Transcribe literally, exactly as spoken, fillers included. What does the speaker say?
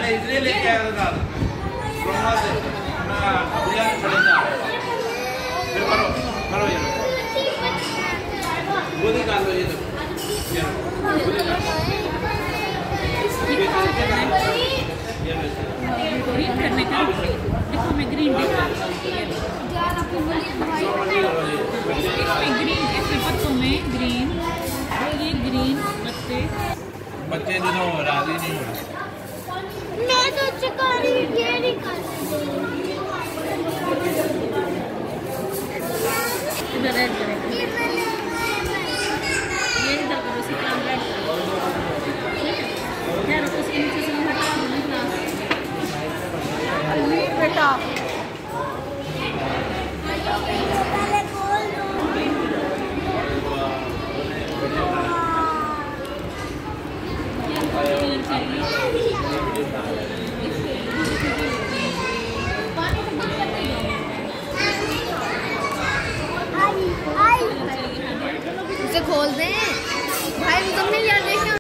मैं इसलिए लेके आया था वहाँ से मैं भैया खड़े था फिर करो करो ये वो निकाल लो ये ये ग्रीन करने का देखो मैं ग्रीन इसमें ग्रीन इसमें पत्तों में ग्रीन ये ग्रीन पत्ते बच्चे दोनों राजी नहीं हो रहे मैं तो चिकारी ये निकाल इधर रेड करेंगे ये इधर करो इसी काम रेड यार उसके नीचे से हटा दो ना अली बेटा उसे खोल दें भाई तुमने यार देखना